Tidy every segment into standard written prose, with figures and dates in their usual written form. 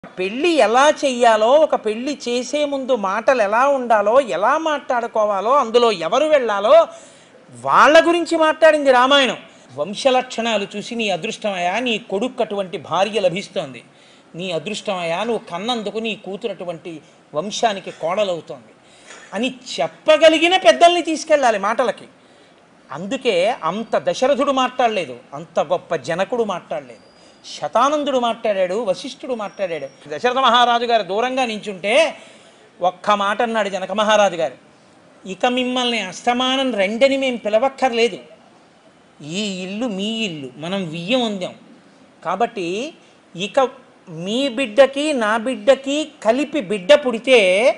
పెళ్ళి ఎలా చెయ్యాలో, ఒక పెళ్ళి చేసే ముందు మాటలు ఎలా ఉండాలో, ఎలా మాట్లాడుకోవాలో, అందులో ఎవరు వెళ్ళాలో వాళ్ళ గురించి మాట్లాడింది రామాయణం. వంశలక్షణాలు చూసి నీ అదృష్టమయ్యా, నీ కొడుకు అటువంటి భార్య లభిస్తోంది, నీ అదృష్టమయ్యా, నువ్వు కన్నందుకు నీ కూతురు అటువంటి వంశానికి కోడలవుతోంది అని చెప్పగలిగిన పెద్దల్ని తీసుకెళ్ళాలి మాటలకి. అందుకే అంత దశరథుడు మాట్లాడలేదు, అంత గొప్ప జనకుడు మాట్లాడలేదు, శతానందుడు మాట్లాడాడు, వశిష్ఠుడు మాట్లాడాడు. దశరథ మహారాజు గారు దూరంగా నించుంటే ఒక్క మాట అన్నాడు జనక మహారాజు గారు, ఇక మిమ్మల్ని అస్తమానం రెండని మేము పిలవక్కర్లేదు, ఈ ఇల్లు మీ ఇల్లు, మనం వియ్యం అందాం కాబట్టి ఇక మీ బిడ్డకి నా బిడ్డకి కలిపి బిడ్డ పుడితే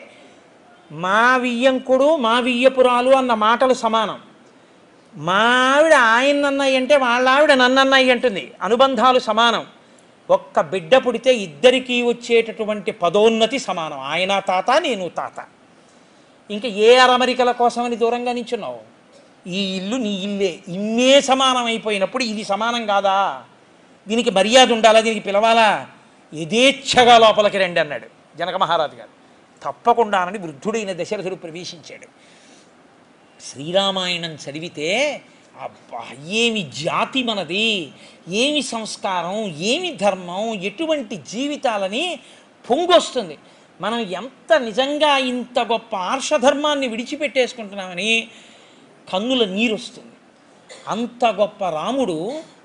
మా వియ్యంకుడు మా వియ్యపురాలు అన్న మాటలు సమానం. మా ఆవిడ ఆయన అన్నయ్య అంటే వాళ్ళ ఆవిడ నన్ను అన్నయ్య అంటుంది, అనుబంధాలు సమానం. ఒక్క బిడ్డ పుడితే ఇద్దరికీ వచ్చేటటువంటి పదోన్నతి సమానం, ఆయన తాత నేను తాత. ఇంకా ఏ అరమరికల కోసమని దూరంగా నించున్నావు? ఈ ఇల్లు నీ ఇల్లే, ఇన్నే సమానం అయిపోయినప్పుడు ఇది సమానం కాదా? దీనికి మర్యాద ఉండాలా, దీనికి పిలవాలా? యథేచ్ఛగా లోపలికి రండి అన్నాడు జనక మహారాజు గారు. తప్పకుండానని వృద్ధుడైన దశరథుడు ప్రవేశించాడు. శ్రీరామాయణం చదివితే అబ్బా ఏమి జాతి మనది, ఏమి సంస్కారం, ఏమి ధర్మం, ఎటువంటి జీవితాలని పొంగొస్తుంది. మనం ఎంత నిజంగా ఇంత గొప్ప ఆర్షధర్మాన్ని విడిచిపెట్టేసుకుంటున్నామని కన్నుల నీరు వస్తుంది. అంత గొప్ప రాముడు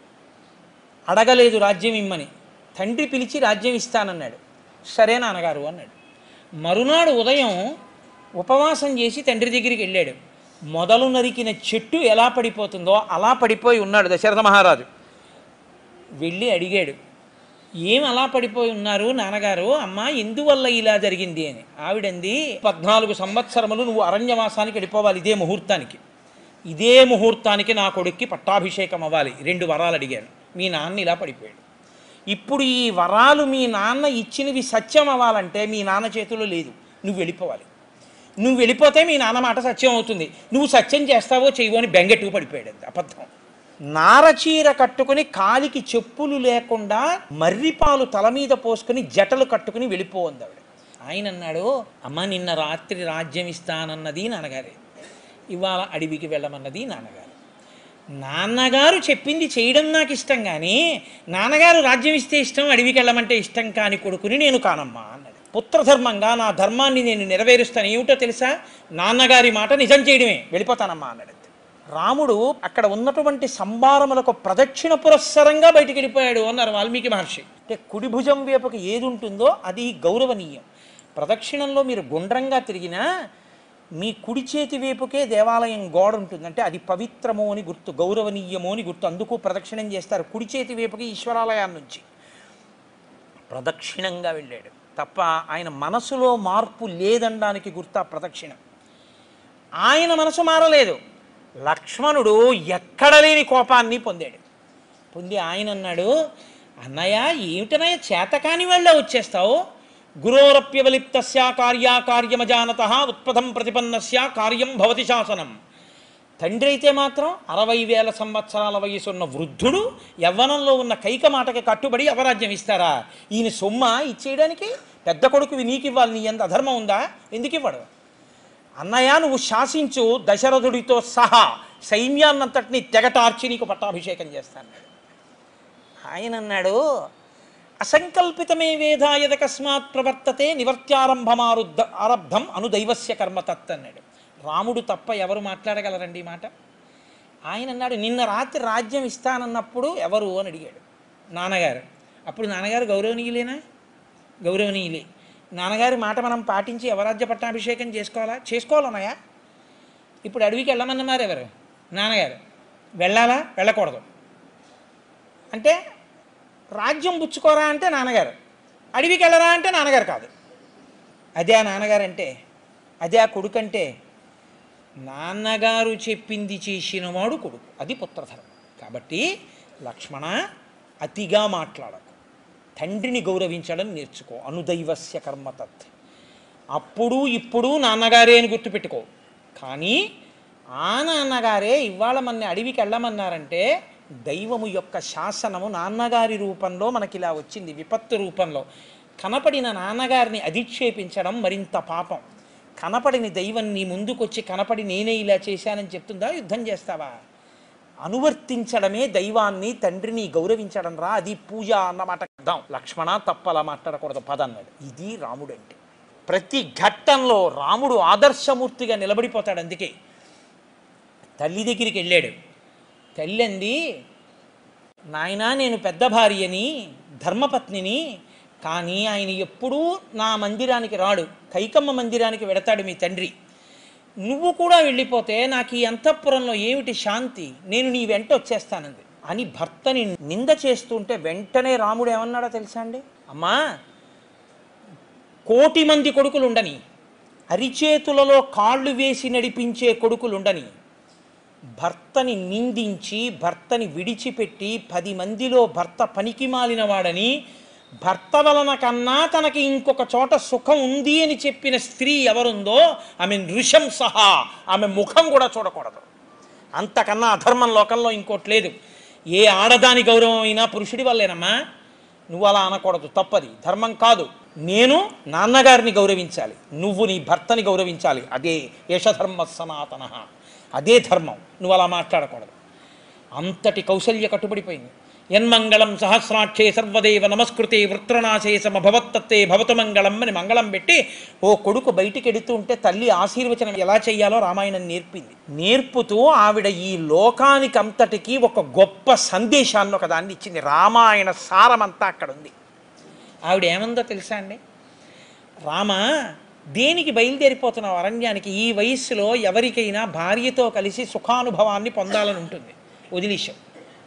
అడగలేదు రాజ్యం ఇమ్మని, తండ్రి పిలిచి రాజ్యం ఇస్తానన్నాడు. సరే నాన్నగారు అన్నాడు. మరునాడు ఉదయం ఉపవాసం చేసి తండ్రి దగ్గరికి వెళ్ళాడు. మొదలు నరికిన చెట్టు ఎలా పడిపోతుందో అలా పడిపోయి ఉన్నాడు దశరథ మహారాజు. వెళ్ళి అడిగాడు, ఏం అలా పడిపోయి ఉన్నారు నాన్నగారు, అమ్మ ఎందువల్ల ఇలా జరిగింది అని. ఆవిడంది, 14 సంవత్సరములు నువ్వు అరణ్యవాసానికి వెళ్ళిపోవాలి ఇదే ముహూర్తానికి, ఇదే ముహూర్తానికి నా కొడుక్కి పట్టాభిషేకం అవ్వాలి, 2 వరాలు అడిగాను, మీ నాన్న ఇలా పడిపోయాడు. ఇప్పుడు ఈ వరాలు మీ నాన్న ఇచ్చినవి సత్యం అవ్వాలంటే మీ నాన్న చేతిలో లేదు, నువ్వు వెళ్ళిపోవాలి. నువ్వు వెళ్ళిపోతే మీ నాన్న మాట సత్యం అవుతుంది, నువ్వు సత్యం చేస్తావో చేయవో అని బెంగెట్టుకు పడిపోయాడు. అది అబద్ధం. నారచీర కట్టుకుని కాలికి చెప్పులు లేకుండా మర్రిపాలు తల మీద పోసుకుని జటలు కట్టుకుని వెళ్ళిపోయింది ఆవిడ. ఆయన అన్నాడు, అమ్మ నిన్న రాత్రి రాజ్యం ఇస్తానన్నది నాన్నగారే, ఇవాళ అడవికి వెళ్ళమన్నది నాన్నగారు. నాన్నగారు చెప్పింది చేయడం నాకు ఇష్టం, కానీ నాన్నగారు రాజ్యం ఇస్తే ఇష్టం, అడవికి వెళ్ళమంటే ఇష్టం కాని కొడుకుని నేను కానమ్మా అన్నాడు. పుత్రధర్మంగా నా ధర్మాన్ని నేను నెరవేరుస్తాను, ఏమిటో తెలుసా, నాన్నగారి మాట నిజం చేయడమే, వెళ్ళిపోతానమ్మా అన్నాడు. రాముడు అక్కడ ఉన్నటువంటి సంభారములకు ప్రదక్షిణ పురస్సరంగా బయటికి వెళ్ళిపోయాడు అన్నారు వాల్మీకి మహర్షి. అంటే కుడి భుజం వైపుకి ఏది ఉంటుందో అది గౌరవనీయం. ప్రదక్షిణంలో మీరు గుండ్రంగా తిరిగినా మీ కుడి చేతి వైపుకే దేవాలయం గోడ ఉంటుంది, అంటే అది పవిత్రము అని గుర్తు, గౌరవనీయము అని గుర్తు. అందుకు ప్రదక్షిణం చేస్తారు కుడి చేతి వైపుకి ఈశ్వరాలయాన్ని నుంచి. ప్రదక్షిణంగా వెళ్ళాడు తప్ప ఆయన మనసులో మార్పు లేదనడానికి గుర్తు ఆ ప్రదక్షిణం. ఆయన మనసు మారలేదు. లక్ష్మణుడు ఎక్కడ లేని కోపాన్ని పొందాడు. పొంది ఆయన అన్నాడు, అన్నయ్య ఏమిటనయ్య చేతకాని వాళ్ళ వచ్చేస్తావు, గురోరప్యవలిప్తస్య కార్యాకార్యమజానత ఉత్పథం ప్రతిపన్నస్య కార్యం భవతి శాసనం. తండ్రి అయితే మాత్రం 60,000 సంవత్సరాల వయసున్న వృద్ధుడు యవ్వనంలో ఉన్న కైక మాటకి కట్టుబడి అవరాజ్యం ఇస్తారా? ఈయన సొమ్మ ఇచ్చేయడానికి? పెద్ద కొడుకువి నీకు ఇవ్వాలి, నీ ఎంత అధర్మం ఉందా, ఎందుకు ఇవ్వడు? అన్నయ్య నువ్వు శాసించు, దశరథుడితో సహా సైన్యాన్నంతటినీ తెగటార్చి నీకు పట్టాభిషేకం చేస్తాను. ఆయన అన్నాడు, అసంకల్పితమే వేదాయదకస్మాత్ ప్రవర్తతే ఆరబ్ధం అనుదైవస్య కర్మతత్ అన్నాడు. రాముడు తప్ప ఎవరు మాట్లాడగలరండి ఈ మాట? ఆయన అన్నాడు, నిన్న రాత్రి రాజ్యం ఇస్తానన్నప్పుడు ఎవరు అని అడిగాడు. నాన్నగారు. అప్పుడు నాన్నగారు గౌరవనీయులేనా? గౌరవనీయులే. నాన్నగారి మాట మనం పాటించి యవరాజ్య పట్టాభిషేకం చేసుకోవాలన్నాయా? ఇప్పుడు అడవికి వెళ్ళమన్నమారు ఎవరు? నాన్నగారు. వెళ్ళాలా వెళ్ళకూడదు అంటే, రాజ్యం పుచ్చుకోరా అంటే నాన్నగారు, అడవికి వెళ్ళరా అంటే నాన్నగారు కాదు. అదే ఆ నాన్నగారు అంటే, అదే ఆ కొడుకు అంటే. నాన్నగారు చెప్పింది చేసినవాడు కొడుకు, అది పుత్రధర్మం. కాబట్టి లక్ష్మణ అతిగా మాట్లాడకు, తండ్రిని గౌరవించడం నేర్చుకో, అనుదైవస్య కర్మతత్. అప్పుడు ఇప్పుడు నాన్నగారే అని గుర్తుపెట్టుకో, కానీ ఆ నాన్నగారే ఇవాళ మన అడవికి వెళ్ళమన్నారంటే దైవము యొక్క శాసనము నాన్నగారి రూపంలో మనకి ఇలా వచ్చింది, విపత్తు రూపంలో. కనపడిన నాన్నగారిని అధిక్షేపించడం మరింత పాపం. కనపడిన దైవం నీ ముందుకొచ్చి కనపడి నేనే ఇలా చేశానని చెప్తుందా? యుద్ధం చేస్తావా? అనువర్తించడమే దైవాన్ని తండ్రిని గౌరవించడం రా, అది పూజ అన్నమాట. లక్ష్మణ తప్పలా మాట్లాడకూడదు పదన్నాడు. ఇది రాముడు అంటే. ప్రతి ఘట్టంలో రాముడు ఆదర్శమూర్తిగా నిలబడిపోతాడు. అందుకే తల్లి దగ్గరికి వెళ్ళాడు. తల్లి అంది, నాయనా నేను పెద్ద భార్యని, ధర్మపత్నిని, కానీ ఆయన ఎప్పుడూ నా మందిరానికి రాడు, కైకమ్మ మందిరానికి వెడతాడు మీ తండ్రి. నువ్వు కూడా వెళ్ళిపోతే నాకు ఈ అంతఃపురంలో ఏమిటి శాంతి, నేను నీ వెంట వచ్చేస్తానంది అని భర్తని నింద చేస్తుంటే వెంటనే రాముడు ఏమన్నాడో తెలుసా అండి? అమ్మా, 1,000,000 మంది కొడుకులుండని, అరిచేతులలో కాళ్ళు వేసి నడిపించే కొడుకులుండని, భర్తని నిందించి భర్తని విడిచిపెట్టి 10 మందిలో భర్త పనికి మాలిన వాడని, భర్త వలన కన్నా తనకి ఇంకొక చోట సుఖం ఉంది అని చెప్పిన స్త్రీ ఎవరుందో ఆమె నృశంసహ, ఆమె ముఖం కూడా చూడకూడదు. అంతకన్నా అధర్మం లోకంలో ఇంకోటి లేదు. ఏ ఆడదాని గౌరవం అయినా పురుషుడి వల్లేనమ్మా. నువ్వు అలా అనకూడదు, తప్పది, ధర్మం కాదు. నేను నాన్నగారిని గౌరవించాలి, నువ్వు నీ భర్తని గౌరవించాలి. అదే యశధర్మ సనాతన, అదే ధర్మం. నువ్వు అలా మాట్లాడకూడదు. అంతటి కౌసల్య కట్టుబడిపోయింది. యన్మంగళం సహస్రాక్షే సర్వదేవ నమస్కృతే వృత్రనాశే సమభవత్తత్తే భవతు మంగళం అని మంగళం పెట్టి ఓ కొడుకు బయటికి ఎడుతూ ఉంటే తల్లి ఆశీర్వచనం ఎలా చేయాలో రామాయణం నేర్పింది. నేర్పుతూ ఆవిడ ఈ లోకానికి అంతటికీ ఒక గొప్ప సందేశాన్ని ఒకదాన్ని ఇచ్చింది. రామాయణ సారమంతా అక్కడ ఉంది. ఆవిడ ఏమందో తెలుసా అండి? రామ, దేనికి బయలుదేరిపోతున్నావు అరణ్యానికి? ఈ వయస్సులో ఎవరికైనా భార్యతో కలిసి సుఖానుభవాన్ని పొందాలని ఉంటుంది. వదిలేశావు,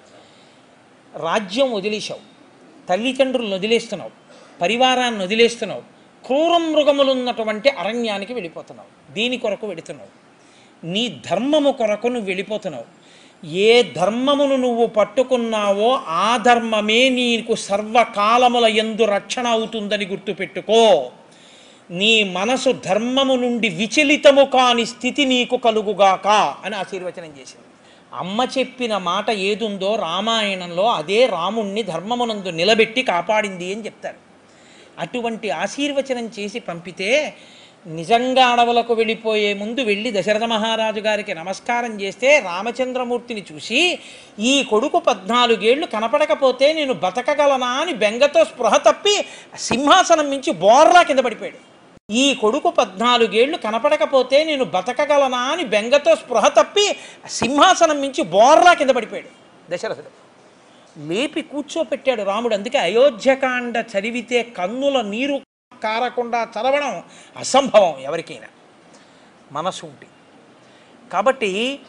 రాజ్యం వదిలేశావు, తల్లిదండ్రులను వదిలేస్తున్నావు, పరివారాన్ని వదిలేస్తున్నావు, క్రూర మృగములున్నటువంటి అరణ్యానికి వెళ్ళిపోతున్నావు. దీని కొరకు వెళుతున్నావు, నీ ధర్మము కొరకు నువ్వు వెళ్ళిపోతున్నావు. ఏ ధర్మమును నువ్వు పట్టుకున్నావో ఆ ధర్మమే నీకు సర్వకాలముల యందు రక్షణ అవుతుందని గుర్తుపెట్టుకో. నీ మనసు ధర్మము నుండి విచలితము కాని స్థితి నీకు కలుగుగాక అని ఆశీర్వచనం చేసింది. అమ్మ చెప్పిన మాట ఏదుందో రామాయణంలో అదే రాముణ్ణి ధర్మమునందు నిలబెట్టి కాపాడింది అని చెప్తారు. అటువంటి ఆశీర్వచనం చేసి పంపితే నిజంగా అడవులకు వెళ్ళిపోయే ముందు వెళ్ళి దశరథ మహారాజు గారికి నమస్కారం చేస్తే రామచంద్రమూర్తిని చూసి ఈ కొడుకు 14 ఏళ్ళు కనపడకపోతే నేను బతకగలనా అని బెంగతో స్పృహ తప్పి సింహాసనం మించి బోర్లా కింద పడిపోయాడు. ఈ కొడుకు 14 ఏళ్ళు కనపడకపోతే నేను బతకగలనా అని బెంగతో స్పృహ తప్పి సింహాసనం మించి బోర్లా కింద పడిపోయాడు దశరథుడు. లేపి కూర్చోపెట్టాడు రాముడు. అందుకే అయోధ్యకాండ చదివితే కన్నుల నీరు కారకుండా చదవడం అసంభవం ఎవరికైనా మనసు ఉంటే. కాబట్టి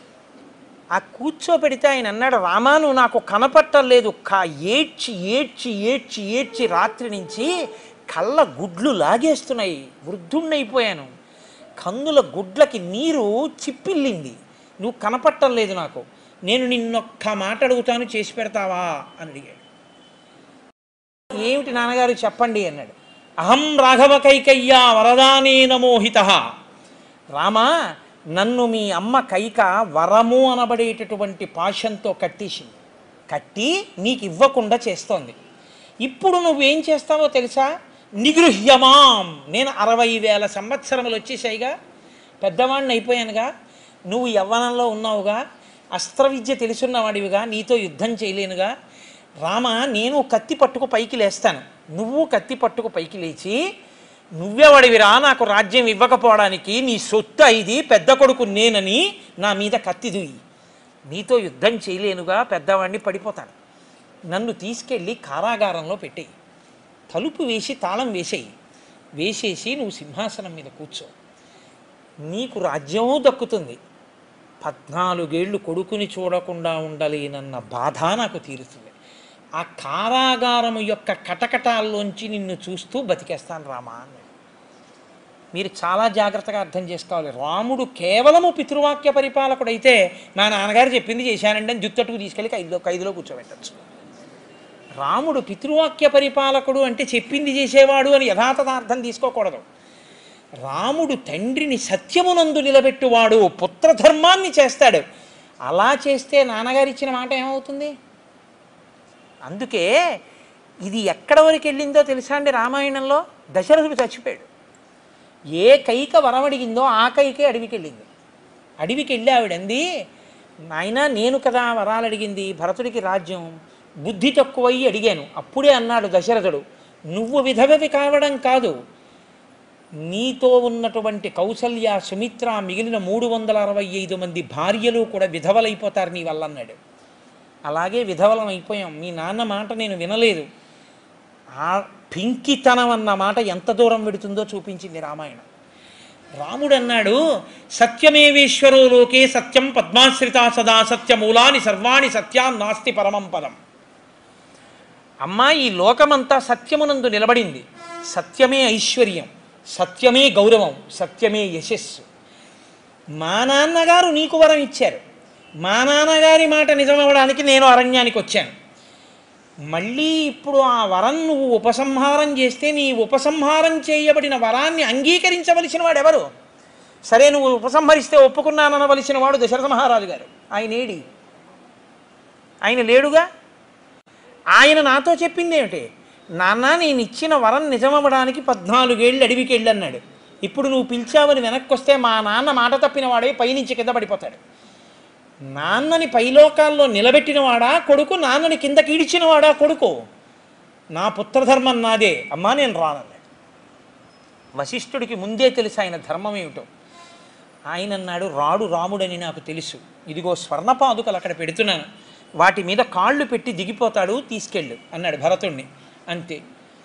ఆ కూర్చోపెడితే ఆయన అన్నాడు, రామా నువ్వు నాకు కనపట్టలేదు. ఏడ్చి ఏడ్చి ఏడ్చి ఏడ్చి రాత్రి నుంచి కళ్ళ గుడ్లు లాగేస్తున్నాయి, వృద్ధుణ్ణైపోయాను, కన్నుల గుడ్లకి నీరు చిప్పిల్లింది, నువ్వు కనపట్టం లేదు నాకు, నేను నిన్నొక్క మాట అడుగుతాను, చేసి పెడతావా అని అడిగాడు. ఏమిటి నాన్నగారు చెప్పండి అన్నాడు. అహం రాఘవ కైకయ్య వరదానేన మోహిత. రామా, నన్ను మీ అమ్మ కైక వరము అనబడేటటువంటి పాశంతో కట్టేసింది, కట్టి నీకు ఇవ్వకుండా చేస్తోంది. ఇప్పుడు నువ్వేం చేస్తావో తెలుసా? నిగృహ్యమాం, నేను 60,000 సంవత్సరములు వచ్చేసాయిగా, పెద్దవాడిని అయిపోయానుగా, నువ్వు యవ్వనంలో ఉన్నావుగా, అస్త్ర విద్య తెలుసున్నవాడివిగా, నీతో యుద్ధం చేయలేనుగా. రామ, నేను కత్తి పట్టుకు పైకి లేస్తాను, నువ్వు కత్తి పట్టుకు పైకి లేచి నువ్వెవడివిరా నాకు రాజ్యం ఇవ్వకపోవడానికి, నీ సొత్తు ఇది, పెద్ద కొడుకు నేనని నా మీద కత్తి దుయ్యి. నీతో యుద్ధం చేయలేనుగా, పెద్దవాడిని, పడిపోతాను. నన్ను తీసుకెళ్ళి కారాగారంలో పెట్టేయి, తలుపు వేసి తాళం వేసేయి, వేసేసి నువ్వు సింహాసనం మీద కూర్చో, నీకు రాజ్యమూ దక్కుతుంది, 14 ఏళ్ళు కొడుకుని చూడకుండా ఉండలేనన్న బాధ నాకు తీరుతుంది. ఆ కారాగారము యొక్క కటకటాల్లోంచి నిన్ను చూస్తూ బతికేస్తాను రామా అన్నాడు. మీరు చాలా జాగ్రత్తగా అర్థం చేసుకోవాలి. రాముడు కేవలము పితృవాక్య పరిపాలకుడైతే మా నాన్నగారు చెప్పింది చేశానండి అని జుత్తట్టుకు తీసుకెళ్ళి ఖైదులో కూర్చోబెట్టచ్చు. రాముడు పితృవాక్య పరిపాలకుడు అంటే చెప్పింది చేసేవాడు అని యథాతథార్థం తీసుకోకూడదు. రాముడు తండ్రిని సత్యమునందు నిలబెట్టువాడు, పుత్రధర్మాన్ని చేస్తాడు. అలా చేస్తే నాన్నగారు ఇచ్చిన మాట ఏమవుతుంది? అందుకే ఇది ఎక్కడ వరకు వెళ్ళిందో తెలుసా అండి రామాయణంలో? దశరథుడు చచ్చిపోయాడు. ఏ కైక వరం అడిగిందో ఆ కైకే అడవికి వెళ్ళింది. అడవికి వెళ్ళి ఆవిడంది, నాయన నేను కదా వరాలు అడిగింది, భరతుడికి రాజ్యం, బుద్ధి తక్కువయ్యి అడిగాను. అప్పుడే అన్నాడు దశరథుడు, నువ్వు విధవవి కావడం కాదు, నీతో ఉన్నటువంటి కౌసల్య, సుమిత్ర, మిగిలిన 365 మంది భార్యలు కూడా విధవలైపోతారు నీ వల్ల అన్నాడు. అలాగే విధవలం అయిపోయాం. మీ నాన్న మాట నేను వినలేదు. ఆ పింకితనం అన్న మాట ఎంత దూరం పెడుతుందో చూపించింది రామాయణం. రాముడు అన్నాడు, సత్యమేవేశ్వరో లోకే సత్యం పద్మాశ్రిత సదా సత్యమూలాని సర్వాణి సత్యాన్ నాస్తి పరమం పదం. అమ్మా, ఈ లోకమంతా సత్యమునందు నిలబడింది. సత్యమే ఐశ్వర్యం, సత్యమే గౌరవం, సత్యమే యశస్సు. మా నాన్నగారు నీకు వరం ఇచ్చారు, మా నాన్నగారి మాట నిజమవ్వడానికి నేను అరణ్యానికి వచ్చాను. మళ్ళీ ఇప్పుడు ఆ వరం నువ్వు ఉపసంహారం చేస్తే నీ ఉపసంహారం చేయబడిన వరాన్ని అంగీకరించవలసిన వాడు ఎవరు? సరే, నువ్వు ఉపసంహరిస్తే ఒప్పుకున్నాననవలసిన వాడు దశరథ మహారాజు గారు. ఆయన ఏడి? ఆయన లేడుగా. ఆయన నాతో చెప్పింది ఏమిటి? నాన్న, నేను ఇచ్చిన వరం నిజమవ్వడానికి 14 ఏళ్ళు అడవికి వెళ్ళి అన్నాడు. ఇప్పుడు నువ్వు పిలిచావని వెనక్కి వస్తే మా నాన్న మాట తప్పిన వాడే పైనుంచి కింద పడిపోతాడు. నాన్నని పైలోకాల్లో నిలబెట్టినవాడా కొడుకు, నాన్నని కింద కీడిచినవాడా కొడుకు? నా పుత్రధర్మం నాదే, అమ్మా నేను రానన్నాడు. వశిష్ఠుడికి ముందే తెలుసు ఆయన ధర్మం ఏమిటో. ఆయన అన్నాడు, రాడు రాముడని నాకు తెలుసు, ఇదిగో స్వర్ణపాదుకలు అక్కడ పెడుతున్నాను, వాటి మీద కాళ్ళు పెట్టి దిగిపోతాడు, తీసుకెళ్ళు అన్నాడు భరతుణ్ణి. అంతే.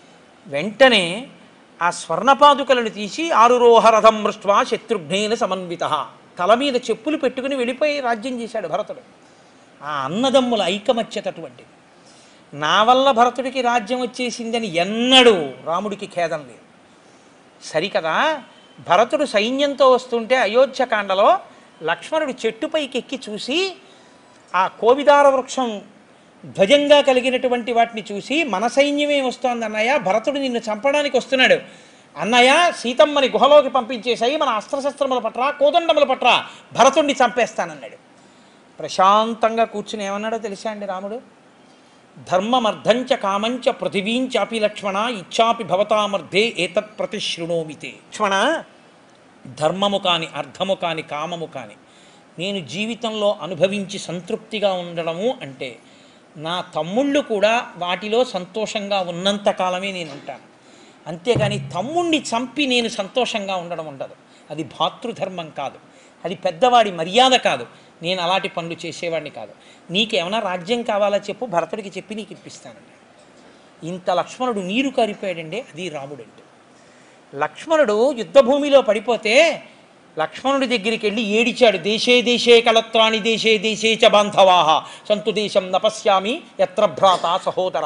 వెంటనే ఆ స్వర్ణపాదుకలను తీసి ఆరురోహరథం మృష్ట్వా శత్రుఘ్నేన సమన్విత, తల మీద చెప్పులు పెట్టుకుని వెళ్ళిపోయి రాజ్యం చేశాడు భరతుడు. ఆ అన్నదమ్ముల ఐకమత్యత అటువంటిది. నా వల్ల భరతుడికి రాజ్యం వచ్చేసిందని ఎన్నడూ రాముడికి ఖేదం లేదు. సరికదా, భరతుడు సైన్యంతో వస్తుంటే అయోధ్యకాండలో లక్ష్మణుడు చెట్టుపైకి ఎక్కి చూసి ఆ కోవిదార వృక్షం ధ్వజంగా కలిగినటువంటి వాటిని చూసి, మన సైన్యమే వస్తోంది అన్నయ్య, భరతుడు నిన్ను చంపడానికి వస్తున్నాడు అన్నయ్య, సీతమ్మని గుహలోకి పంపించేశాయి, మన అస్త్రశస్త్రముల పట్ల కోదండముల పట్ల భరతుడిని చంపేస్తానన్నాడు. ప్రశాంతంగా కూర్చుని ఏమన్నాడో తెలుసా అండి రాముడు? ధర్మమర్ధంచ కామంచ పృథివీంచాపి లక్ష్మణ ఇచ్చాపి భవతామర్ధే ఏతత్ ప్రతిశృణోమితే. లక్ష్మణ, ధర్మము కాని, అర్థము కాని, కామము కాని నేను జీవితంలో అనుభవించి సంతృప్తిగా ఉండడము అంటే, నా తమ్ముళ్ళు కూడా వాటిలో సంతోషంగా ఉన్నంతకాలమే నేను ఉంటాను. అంతేగాని తమ్ముణ్ణి చంపి నేను సంతోషంగా ఉండడం ఉండదు. అది భాతృధర్మం కాదు, అది పెద్దవాడి మర్యాద కాదు. నేను అలాంటి పనులు చేసేవాడిని కాదు. నీకేమైనా రాజ్యం కావాలా చెప్పు, భరతుడికి చెప్పి నీకు ఇప్పిస్తానండి. ఇంత లక్ష్మణుడు నీరు కారిపోయాడండి. అది రాముడు అంటే. లక్ష్మణుడు యుద్ధభూమిలో పడిపోతే లక్ష్మణుడి దగ్గరికి వెళ్ళి ఏడిచాడు, దేశే దేశే కళత్రాణి దేశే దేశే చ బాంధవాహ సంతు దేశం నపశ్యామి ఎత్ర భ్రాత సహోదర.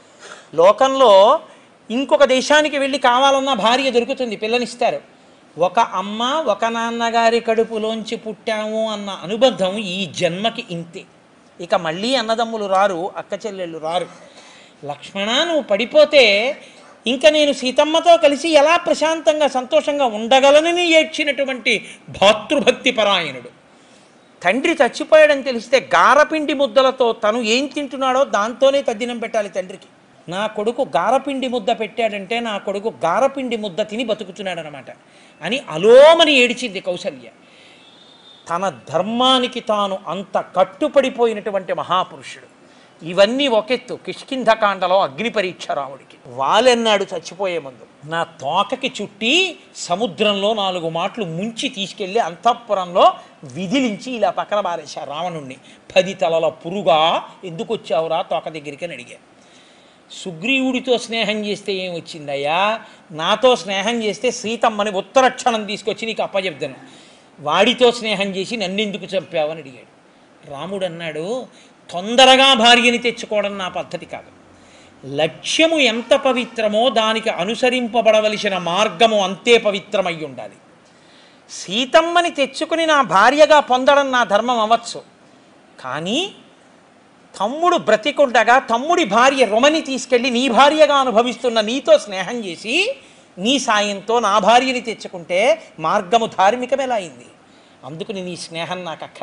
లోకంలో ఇంకొక దేశానికి వెళ్ళి కావాలన్నా భార్య దొరుకుతుంది, పిల్లనిస్తారు. ఒక అమ్మ ఒక నాన్నగారి కడుపులోంచి పుట్టాము అన్న అనుబంధం ఈ జన్మకి ఇంతే. ఇక మళ్ళీ అన్నదమ్ములు రారు, అక్క చెల్లెళ్ళు రారు. లక్ష్మణ, నువ్వు పడిపోతే ఇంకా నేను సీతమ్మతో కలిసి ఎలా ప్రశాంతంగా సంతోషంగా ఉండగలనని ఏడ్చినటువంటి భాతృభక్తి పరాయణుడు. తండ్రి చచ్చిపోయాడని తెలిస్తే గారపిండి ముద్దలతో తను ఏం తింటున్నాడో దాంతోనే తద్దినం పెట్టాలి తండ్రికి. నా కొడుకు గారపిండి ముద్ద పెట్టాడంటే నా కొడుకు గారపిండి ముద్ద తిని బతుకుతున్నాడనమాట అని అలోమని ఏడిచింది కౌసల్య. తన ధర్మానికి తాను అంత కట్టుపడిపోయినటువంటి మహాపురుషుడు. ఇవన్నీ ఒకెత్తు. కిష్కింధకాండలో అగ్ని పరీక్ష రాముడికి. వాలెన్నాడు చచ్చిపోయే ముందు, నా తోకకి చుట్టి సముద్రంలో 4 మాటలు ముంచి తీసుకెళ్ళి అంతఃపురంలో విధిలించి ఇలా పక్కన బారేశారు రావణుణ్ణి. 10 తలల పురుగా ఎందుకు వచ్చావురా తోక దగ్గరికి అని అడిగారు. సుగ్రీవుడితో స్నేహం చేస్తే ఏం వచ్చిందయ్యా, నాతో స్నేహం చేస్తే సీతమ్మని ఉత్తరక్షణం తీసుకొచ్చి నీకు అప్పచెప్తాను, వాడితో స్నేహం చేసి నన్నెందుకు చంపావని అడిగాడు. రాముడు అన్నాడు, తొందరగా భార్యని తెచ్చుకోవడం నా పద్ధతి కాదు. లక్ష్యము ఎంత పవిత్రమో దానికి అనుసరింపబడవలసిన మార్గము అంతే పవిత్రమై ఉండాలి. సీతమ్మని తెచ్చుకుని నా భార్యగా పొందడం నా ధర్మం అవ్వచ్చు, కానీ తమ్ముడు బ్రతికుండగా తమ్ముడి భార్య రొమని తీసుకెళ్ళి నీ భార్యగా అనుభవిస్తున్న నీతో స్నేహం చేసి నీ సాయంతో నా భార్యని తెచ్చుకుంటే మార్గము ధార్మికం ఎలా అయింది? అందుకని నీ స్నేహం నాకు అక్కర్లేదు.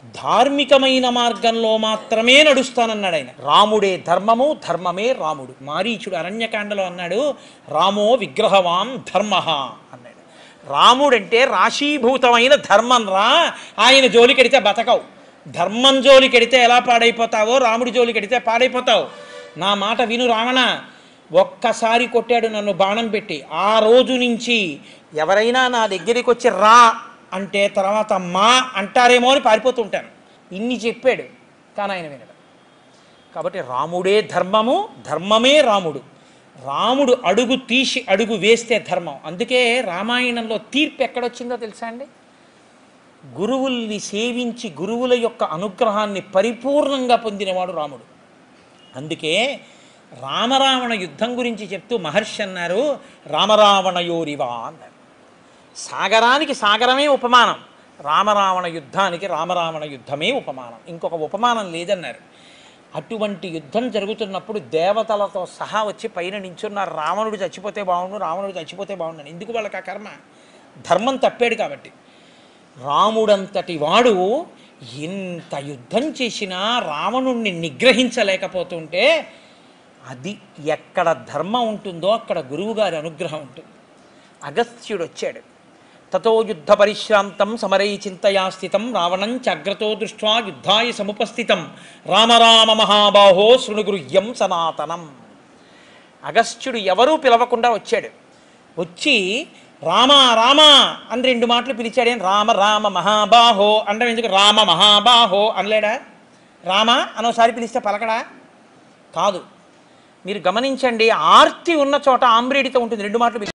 ధార్మికమైన మార్గంలో మాత్రమే నడుస్తానన్నాడు ఆయన. రాముడే ధర్మము, ధర్మమే రాముడు. మారీచుడు అరణ్యకాండలో అన్నాడు, రామో విగ్రహవాన్ ధర్మ అన్నాడు. రాముడంటే రాశీభూతమైన ధర్మం రా, ఆయన జోలికెడితే బతకవు. ధర్మం జోలికెడితే ఎలా పాడైపోతావో రాముడి జోలికెడితే పాడైపోతావు. నా మాట విను రావణ. ఒక్కసారి కొట్టాడు నన్ను బాణం పెట్టి, ఆ రోజు నుంచి ఎవరైనా నా దగ్గరికి వచ్చి రా అంటే తర్వాత మా అంటారేమో అని పారిపోతుంటాను. ఇన్ని చెప్పాడు, కానీ ఆయన వినడు. కాబట్టి రాముడే ధర్మము, ధర్మమే రాముడు. రాముడు అడుగు తీసి అడుగు వేస్తే ధర్మం. అందుకే రామాయణంలో తీర్పు ఎక్కడొచ్చిందో తెలుసా అండి? గురువుల్ని సేవించి గురువుల యొక్క అనుగ్రహాన్ని పరిపూర్ణంగా పొందినవాడు రాముడు. అందుకే రామరావణ యుద్ధం గురించి చెప్తూ మహర్షి అన్నారు, రామరావణయోరివా అన్నారు. సాగరానికి సాగరమే ఉపమానం, రామరావణ యుద్ధానికి రామరావణ యుద్ధమే ఉపమానం, ఇంకొక ఉపమానం లేదన్నారు. అటువంటి యుద్ధం జరుగుతున్నప్పుడు దేవతలతో సహా వచ్చి పైన నించున్నారు. రావణుడు చచ్చిపోతే బాగుండు, రావణుడు చచ్చిపోతే బాగుండు. ఎందుకు వాళ్ళకి ఆ కర్మ? ధర్మం తప్పాడు కాబట్టి. రాముడంతటి వాడు ఎంత యుద్ధం చేసినా రావణుణ్ణి నిగ్రహించలేకపోతుంటే, అది ఎక్కడ ధర్మం ఉంటుందో అక్కడ గురువుగారి అనుగ్రహం ఉంటుంది. అగస్త్యుడు వచ్చాడు. తతో యుద్ధ పరిశ్రాంతం సమరై చింతయా స్థితం రావణం చగ్రతో దృష్ట్వా యుద్ధాయ సముపస్థితం రామ రామ మహాబాహో శృణుగృహ్యం సనాతనం. అగస్త్యుడు ఎవరూ పిలవకుండా వచ్చాడు. వచ్చి రామ రామ అని 2 మాటలు పిలిచాడు. రామ రామ మహాబాహో అంటే ఎందుకు రామ మహాబాహో అనలేడా? రామ అనోసారి పిలిస్తే పలకడా? కాదు. మీరు గమనించండి, ఆర్తి ఉన్న చోట ఆమ్రేడితో ఉంటుంది. 2 మాటలు